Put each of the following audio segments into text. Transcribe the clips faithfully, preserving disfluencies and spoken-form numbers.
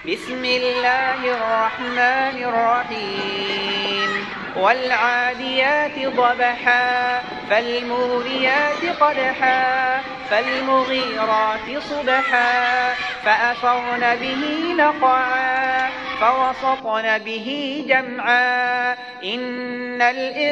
بسم الله الرحمن الرحيم والعاديات ضبحا فالموريات قدحا فالمغيرات صبحا فأثرن به نقعا فوسطن به جمعا إن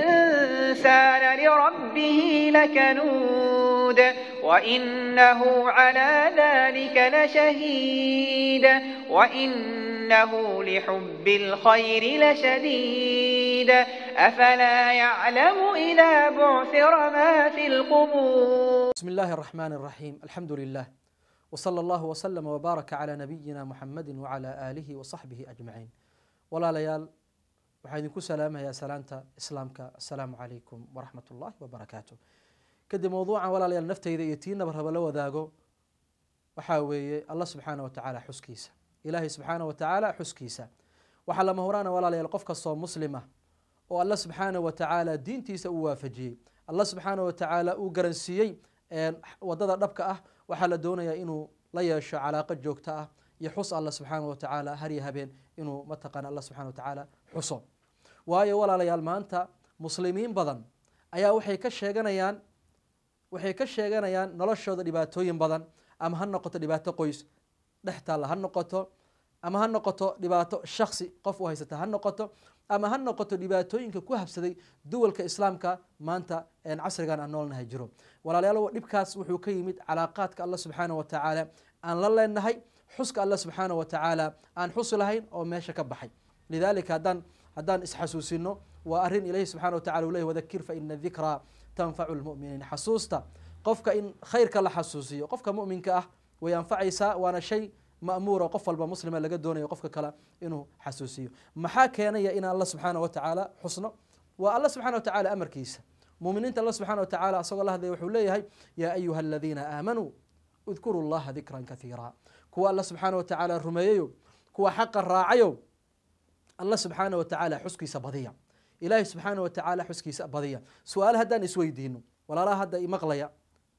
الإنسان لربه لكنود وإنه على ذلك لشهيد وإنه لحب الخير لشديد أفلا يعلم إذا بعثر ما في القبور. بسم الله الرحمن الرحيم. الحمد لله وصلى الله وسلم وبارك على نبينا محمد وعلى آله وصحبه أجمعين. ولا ليال وحيدكم سلامة يا سلامة إسلامك. السلام عليكم ورحمة الله وبركاته. كدي موضوعا ولا ليال نفتي إذا يتينا برهب لو ذاقو وحاوي الله سبحانه وتعالى حسكيسا إلهي سبحانه وتعالى حسكيسا وحلا مهرانا ولا ليال قفك الصوم مسلمة والله سبحانه وتعالى دين تيسا وافجي الله سبحانه وتعالى وقرنسيي wadada dhabka ah waxaa la doonayaa inuu la yeesho calaaqo joogto ah iyo xus Allah subxaanahu wa ta'ala har iyo habeen inuu mataqaan Allah subxaanahu wa ta'ala xuso waayo walaalayaal maanta muslimiin badan ayaa waxay ka sheeganayaan waxay ka sheeganayaan noloshooda dhibaatooyin badan ama ha noqoto dhibaato qoys dhextaal ha noqoto ama ha noqoto dhibaato shakhsi qof u haysata ha noqoto ama ha noqoto dhibaatooyinka ku habsaday duwalka islaamka maanta een casrigan aan noolnahay jiro walaalayaal dhibkaas wuxuu ka yimid calaaqaadka Allah subhanahu wa ta'ala aan la leenahay xuska Allah subhanahu wa ta'ala aan xus lahayn oo meesha ka baxay lidaalika hadan hadan isxasuusino waa arin ilaahi subhanahu wa ta'ala uu leeyahay wadhakir fa inna dhikra tanfa'u almu'minin xasuusta qofka in khayrka la xasuusiyo qofka mu'minka ah way anfacaysa waana shay مأمورة قف المسلم اللي قدونه يقف كلا إنه حسوسيه محاكينا يا إن الله سبحانه وتعالى حسنه والله سبحانه وتعالى أمر كيس مؤمنين الله سبحانه وتعالى صلى الله عليه وسلم يا أيها الذين آمنوا اذكروا الله ذكرا كثيرا كوا الله سبحانه وتعالى رميو كوا حق الراعيو الله سبحانه وتعالى حسكي سبضية إلهي سبحانه وتعالى حسكي سبضية سؤال هذا نسوي دينه ولا لا هذا مغلية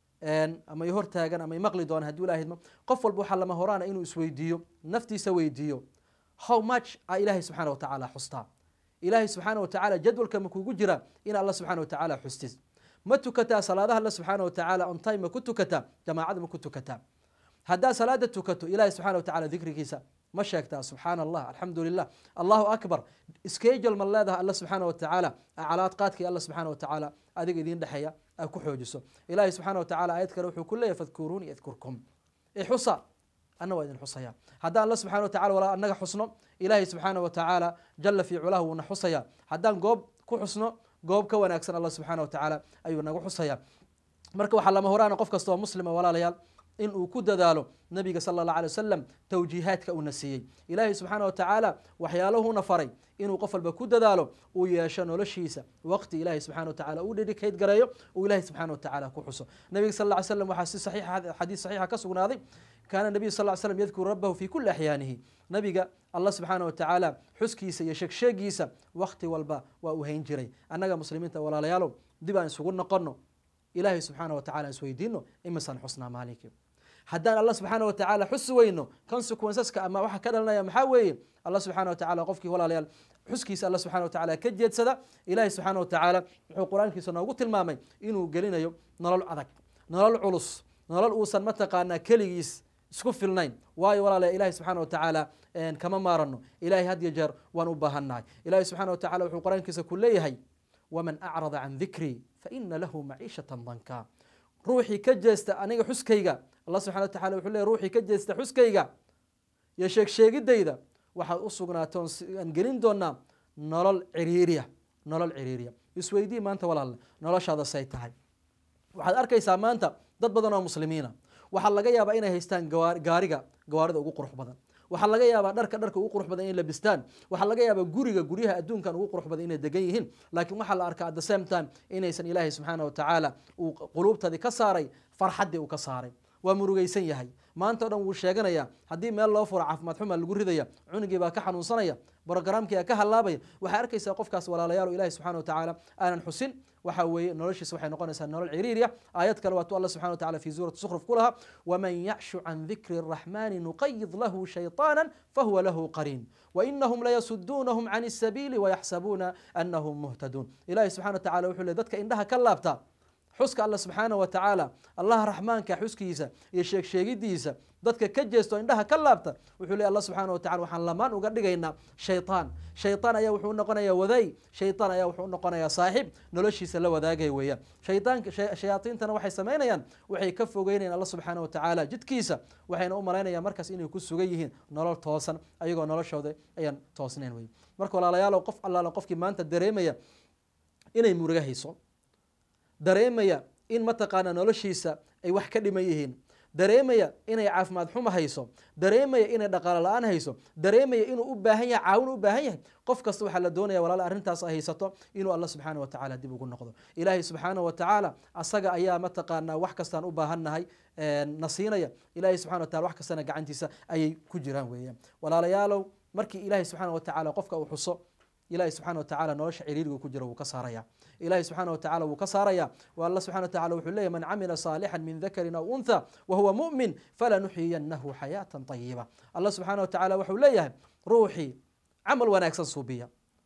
ama ay hortaagan ama ay maqli doon hadii ilaahay qof walba waxa lama horaana inuu isweydiiyo naftiisa weydiiyo how much a ilaahay subhanahu wa ta'ala xusta ilaahay subhanahu wa ta'ala jadwalka ma kugu jira in Allah subhanahu wa ta'ala xustis ma tukata salaadaha Allah subhanahu wa ta'ala on time ma ku tukata jamaacada ma ku tukata hadaa salaada tukato ilaahay subhanahu wa ta'ala dhikrigiisa ما شاكتا سبحان الله الحمد لله الله أكبر اسكيجل من الله الله سبحانه وتعالى علاقاتك الله سبحانه وتعالى أذيك دين دحية أكو حوجسه إلهي سبحانه وتعالى آياتك روحوا كلها فاذكروني أذكركم إحصى أنا وإذن حصيا هذا الله سبحانه وتعالى ولا أنك حسنه إلهي سبحانه وتعالى جل في علاه ونحصيا هذا قوب كو حسنه قوب كون أكسن الله سبحانه وتعالى أيوة نقول حصيا مركب حلا مهرانا قف كستوى مسلمة ولا ليال إن وكود دالو نبي صلى الله عليه وسلم توجيهات كأنسية إلهي سبحانه وتعالى وحياله نفري إنه قفل بكود دالو وياشان ولا شيسة وقت إلهي سبحانه وتعالى وديك هيد قرايو وإلهي سبحانه وتعالى كحسه نبي صلى الله عليه وسلم وحديث صحيح حديث صحيح كسرنا هذه كان النبي صلى الله عليه وسلم يذكر ربه في كل أحيانه نبي الله سبحانه وتعالى حسكيسة يشك شاقيسة وقت والبا وأهين جري أننا مسلمين ولا ليالو دبان سقولنا قرنه إلهي سبحانه وتعالى سويدينه إما سن حسنا مالك حدان الله سبحانه وتعالى حس وينه كونسيكونسسك اما waxa ka dhalanaya maxaa weeye Allah subhanahu wa ta'ala qofkii walaalayaal xuskiisa Allah subhanahu wa ta'ala ka jeedsada Ilaahay subhanahu wa ta'ala wuxuu quraankiisa noogu tilmaamay inuu gelinayo nolol adag nolol culus nolol uusan ma taqaana kaligiis isku filnayn waayo walaalayaal Ilaahay subhanahu wa ta'ala een kama maarano Ilaahay had iyo jeer waan u baahanahay Ilaahay subhanahu wa ta'ala wuxuu quraankiisa ku leeyahay waman a'rada an dhikri fa inna lahu ma'ishatan danka ruuxi ka jeesta aniga xuskayga الله سبحانه وتعالى وحول روحي كجست حسكيغا يا شيخ شيغديدا waxa u sugnaato aan gelin doona nolol ciriiriya nolol ciriiriya isweydii maanta walaal noloshaada say tahay waxaad arkaysaa maanta dad badan oo muslimiina waxa laga yaabaa inay haystaan gaariga gawaarida ugu qurux badan waxa laga yaabaa dharka dharka ugu qurux badan in la bistaan waxa laga yaabaa guriga guriyaha adduunkan ugu qurux badan inay degan yihiin laakiin waxa la arkaa at the same time inaysan ilaahay subhanahu wa ta'ala uu qulubtadi ka saaray farxadii uu ka saaray waa murugaysan yahay maanta oo dhan wuu sheeganaya haddii meel loo furo caafimaad xumaa lagu ridaya cunugii baa ka xanuunsanaya brogramkii ka halaabaya waxaa arkaysaa qofkaas walaalayaal ilaahay subxaanahu wa tacaala aanan xusin waxa weeye noloshiisa waxay noqonaysaa nolol ciriiriya aayad kale waatuu allah subxanahu wa tacaala fi suurati sukhruf ku lahaa waman yacshu can dikri الraxmani nuqayid lahu shayطaana fahuwa lahu qariin wainahum layasuduunahum can الsabiili wayaxsabuuna anahum muhtaduun ilahay subxana wa tacala wuxuu le dadka indhaha ka laabta xuska alla subxaanahu wa tacaala allaha raxmaanka xuskiisa iyo sheegsheegidiisa dadka ka jeesto indhaha ka laabta wuxuu leey allah subxaanahu wa tacala waxaan lamaan uga dhigaynaa shaytaan shaytaan ayaa wuxuu unoqonayaa waday shaytaan ayaa wuxuu unoqonayaa saaxiib noloshiisa la wadaagay weeyaan shaytaanka shayaatiintana waxay samaynayaan waxay ka fogeynayaan allah subxaanahu wa tacaala jidkiisa waxayna u malaynayaan markaas inay ku sugan yihiin nolol toosan ayagoo noloshooda ayaan toosnayn wey marka walaalayaalow qof allaala qofkii maanta dareemaya inay muruga hayso dareemaya in mataqaana noloshiisa ay wax ka dhiman yihiin dareemaya inay caafimaad xumo hayso dareemaya inay dhaqaalo la-aan hayso dareemaya inuu u baahan yahay caawin u baahan yahay qof kasta waxaa la doonaya walaal arrintaas ay haysato inuu allah subxaana wa tacaala dib ugu noqdo ilaahay subxaana wa tacaala asaga ayaa mataqaanaa wax kastaan u baahannahay na siinaya ilaahay subxana wa tacala wax kastana gacantiisa ayay ku jiraan weeyaan walaalayaalow markii ilaahay subxaana wa tacaala qofka uu xuso ilaahay subxana wa tacaala nolosha ciriiriga ku jira wuu ka saaraya ilahay subxaana wa tacala wuu ka saaraya wa allah subxana wa tacala wuxuu leeyahy man camila saalixan min dakarin aw untha wahuwa mu'min falanuxyiyanahu xayaatan tayiba allah subxaana wa tacala wuxuu leeyahay ruuxii camal wanaagsan suubiya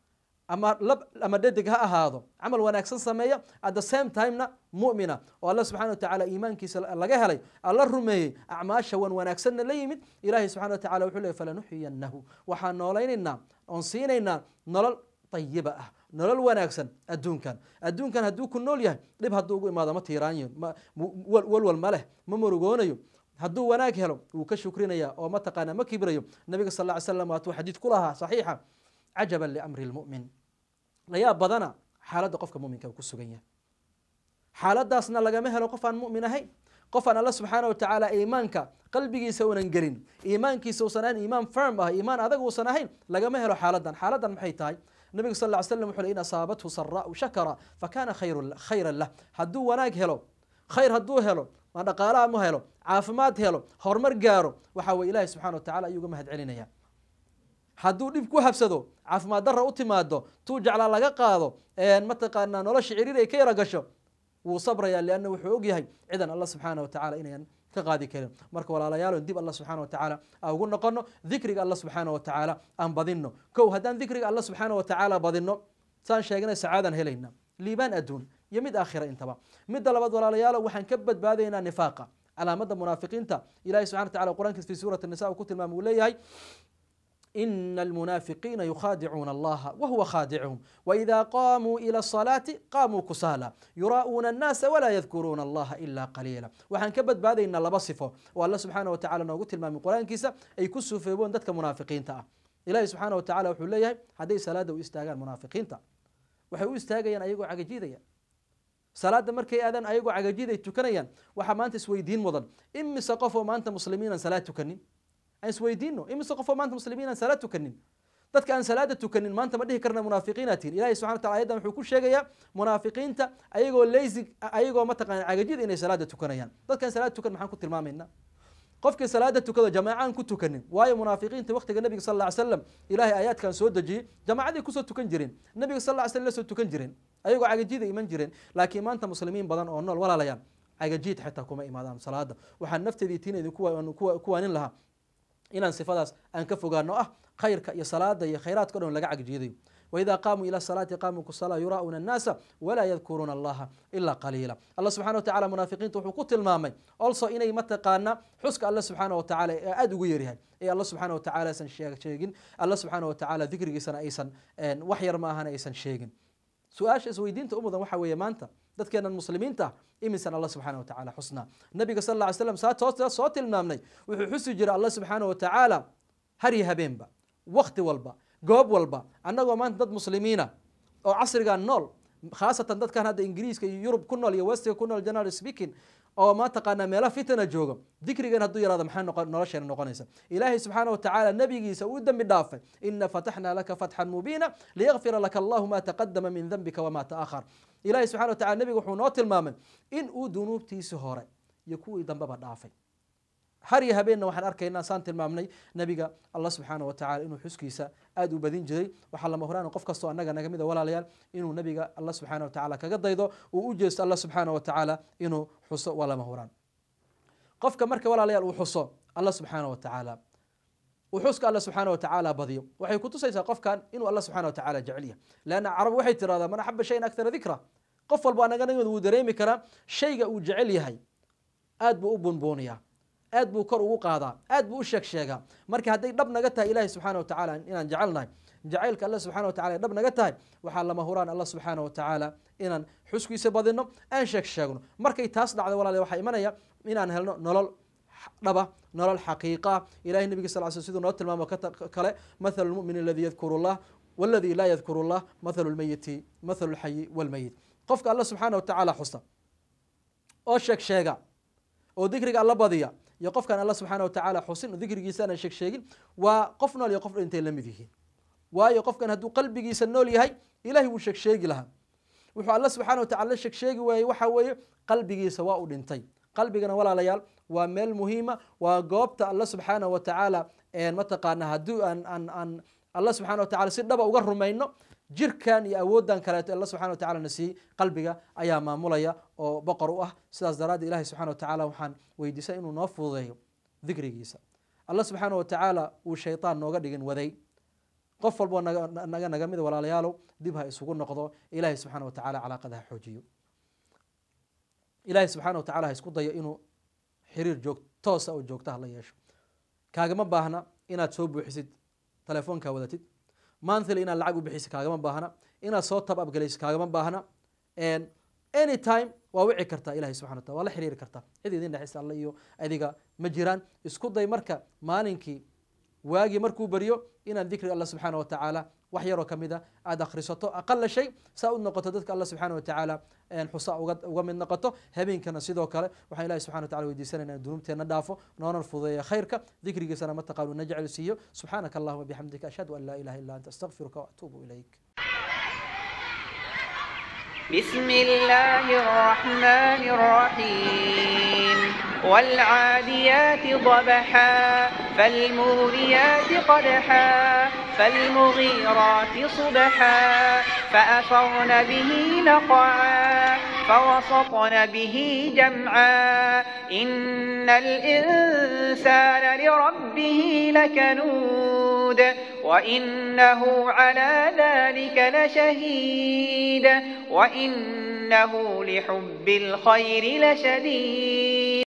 ama lab ama dhedig ha ahaado camal wanaagsan sameeya at the same timena mu'mina oo allah subxana wa tacala iimaankiisa laga helay alla rumeeyey acmaasha wan wanaagsanna la yimid ilahay subxana wa tacala wuxuu leeyahy falanuxyiyanahu waxaan noolaynaynaa oon siinaynaa nolol tayiba ah nolol wanaagsan adduunkan adduunkan hadduu ku nool yahay dhib hadduu ugu imaado ma tiiraanyo walwal ma leh ma murugoonayo hadduu wanaag helo wuu ka shukrinaya oo mataqaana ma kibrayo nabiga sal lla ly slam waatuu xadiid ku lahaa saxiixa cajaban liamri lmu'min layaab badana xaaladda qofka muminka uu ku sugan yahay xaaladaasna lagama helo qof aan mu'min ahayn qof aan alla subxaana wa tacaala iimaanka qalbigiisa unan gelin iimaankiisa uusan ahayn iimaan firm ah iimaan adag uusan ahayn lagama helo xaaladan xaaladan maxay tahay nabigu sal lla ly slam wuxuu le in asaabathu saraau shakara fakana khayran lah hadduu wanaag helo khayr hadduu helo ma dhaqaalaha mu helo caafimaad helo horumar gaaro waxa weye ilahi subxana wa tacala ayuu uga mahad celinaya hadduu dhib ku habsado caafimaad darra u timaado tuu jeclaa laga qaado mataqaanaa nolosha ciriir ay ka yara gasho wuu sabraya lianna wuxuu og yahay cidan allah subxaana wa tacala inayan ka qaadi karin marka walaalayaalo dib allah subxaana wa tacaala aan ugu noqono dikriga allah subxaana wa tacaala aan badinno kow haddaan dikriga allah subxaana wa tacaala badinno saan sheegnay sacaadaan helayna liibaan adduun iyo mid aakhira intaba midda labaad walaalayaalo waxaan ka badbaadaynaa nifaaqa calaamada munaafiqiinta ilahi subxana wa tacala qur-aankiis fi suurati nisa uu ku tilmaamay uu leeyahay إن المنافقين يخادعون الله وهو خادعهم وإذا قاموا إلى الصلاة قاموا كسالى يراؤون الناس ولا يذكرون الله إلا قليلا وحن كبد بعد إن الله بصفه والله سبحانه وتعالى نقول المام القرآن كيسا أي كسوا في بون دتك منافقين تا إلهي سبحانه وتعالى وحليه هذه صلاة ويستاجر منافقين تا وحيو يستاجر أيقو عجيدة صلاة مركي آذان أيقو عجيدة تكنيا وحمانت سويدين وضن إم سقفوا ما أنت مسلمين صلاة تكنين aan isweydiino imise qofoo maanta muslimiin aan salaad tukanin dadka aan salaada tukanin maanta ma dhihi karna munaafiqiina tihin ilahi subxana wa tacala ayadan wuxuu ku sheegayaa munaafiqiinta ayagoo lazy ayagoo mataqaana cagajid inay salaada tukanayaan dadkaan salaad tukan maxaan ku tilmaamaynaa qofkii salaada tukado jamaacaan ku tukanin waayo munaafiqiinta waqtiga nabiga sal alla ly slam ilahay aayaadkan soo dejiyey jamaacaday kusoo tukan jireen nabiga sal alla ly slam la soo tukan jireen ayagoo cagajida iman jireen laakiin maanta muslimiin badan oo nool walaalayaan cagajiid xitaa kuma imaadaan salaada waxaan nafteedii tiin idinku kuwaanin lahaa inaan sifadaas aan ka fogaano ah khayrka iyo salaada iyo khayraadka dhan laga cagjiidayo وإذا قاموا إلى الصلاة قاموا كالصلاة يراؤون الناس ولا يذكرون الله إلا قليلا الله سبحانه وتعالى منافقين توحقوا المامي also إني متقانا حسك الله سبحانه وتعالى أدو يريها إيه الله سبحانه وتعالى سن شيغن الله سبحانه وتعالى ذكر سن أيسن وحير ما هنا أيسن شيغن سؤاش اسويدين تأمضا وحوية مانتا dadkeena muslimiinta ah imisan allah subxaana wa tacaala xusnaa nabiga sal alla ly slam saa soo tilmaamnay wuxuu xusi jiray allah subxaana wa tacaala har iyo habeenba wakti walba goob walba annagoo maanta dad muslimiina oo casrigan nool khaasatan dadkan hadda ingiriiska iyo yurub ku nool iyo westiga ku nool general speaking oo ma taqaanaa meelo fitna jooga dikrigan hadduu yaraado maxay noqon nolosheena noqonaysa ilaahay subxaana wa tacaala nabigiisa uu dambi dhaafay ina fataxnaa laka fatxan mubiina liyakfira laka allahu ma taqadama min dambika wama ta'akhar ilaahay subxana wa tacala nabiga wuxuu noo tilmaamay in uu dunuubtiisi hore iyo kuwii dambeba dhaafay har iyo habeenna waxaan arkaynaa saan tilmaamnay nabiga Allah subxaanahu wa tacaala inuu xuskiisa aad u badin jiray waxaa lama huraan qof kastoo annaga naga mid a walaalayaal inuu nabiga Allah subxaanahu wa tacaala kaga daydo uu u jeesto Allah subxaanahu wa tacaala inuu xuso waa lama huraan qofka marka walaalayaal uu xuso Allah subxaanahu wa tacaala uu xuska Allah subxaanahu wa tacaala badiyo waxay ku tusaysaa qofkan inuu Allah subxaanahu wa tacaala jecel yahay laana carab waxay tiraahdaa man axaba shay'an akthara dhikra qof walba annaga naga mid uu dareemi karaa shayga uu jecel yahay aad buu u bunbuuniyaa aad buu kor ugu qaadaa aad buu u sheeg sheegaa marka hadday dhab naga tahay ilaahay subxaanahu wa tacaala inaan jecelnahay jacaylka Allah subxaanahu wa tacaala dhab naga tahay waxaa lama huraan Allah subxaanahu wa tacaala inaan xuskiisa badino aan sheeg sheegno markay taas dhacdo walaalayaal waxaa imanaya inaan helno nolol dhaba nolol xaqiiqa ilaahay nabiga sallallahu alayhi wasallam sidoo noo tilmaamo kale mathalu almu'min alladhi yadhkuru Allah walladhi la yadhkuru Allah mathalu almayyiti mathalu alhayy walmayyit qofka Allah subxaanahu wa tacaala xusta oo sheeg sheega oo dhikriga alla badiya iyo qofkan Allah subxaanahu wa tacaala xusin dhikrigiisa aan sheeg sheegin waa qof nool iyo qof intay la mid yihiin waayo qofkan hadduu qalbigiisa nool yahay ilaahay wuu sheeg sheegi lahaa wuxuu Allah subxaanahu wa tacaala sheeg sheegi waayay waxa weeye qalbigiisa waa u dhintay qalbigana walaalayaal waa meel muhiima waa goobta Allah subxaanahu wa tacaala een mataqaana haddii aan aan aan Allah subxaanahu wa tacaala si dhaba uga rumayno jirkan iyo awoodan kale ee Allah subxaanahu wa tacaala nasiy qalbiga ayaa maamulaya oo boqor u ah sidaas daraadii ilaahay subxaanahu wa tacaala waxaan weydiisay inuu noo fududeeyo dhikrigiisa Allah subxaanahu wa tacaala uu shaytaan nooga dhigin waday qof walba naga naga mid walaalayaal dib ha isugu noqdo ilaahay subxaanahu wa tacaala calaaqada ha xoojiyo ilaahay subxaanahu wa tacaala ha isku dayo inuu xiriir joog toos ah oo joogta la yeesho kaagama baahna inaad soo buuxisid telefoonka wadatid monthly inaad lacag u bixisid kaagama baahna inaad soo tab abgalaysid kaagama baahna and anytime waa wici kartaa ilaahay subxaanahu wa tacaala waa la xiriiri kartaa cid idin dhaxaysa alla iyo adiga ma jiraan isku day marka maalinkii waagi markuu bariyo inaad dhikriga Allah subxaanahu wa tacaala wax yar oo kamida aad akhrisato aqal shay saa u noqoto dadka Allah subxaanahu wa tacaala een xusa uga uga mid noqoto habeenkana sidoo kale waxaan ilaahay subxaanahu wa tacaala weydiisanaynaa dunuubteena dhaafo noona fududeeyo khayrka dhikrigiisana ma taqaanu najcal siiyo subhanaka allahumma bihamdika ashhadu an la ilaha illa anta astaghfiruka wa atubu ilayk بسم الله الرحمن الرحيم والعاديات ضبحا فالموريات قدحا فالمغيرات صبحا فأثرن به نقعا فوسطن به جمعا إن الإنسان لربه لكنود وإنه على ذلك لشهيد وإنه لحب الخير لشديد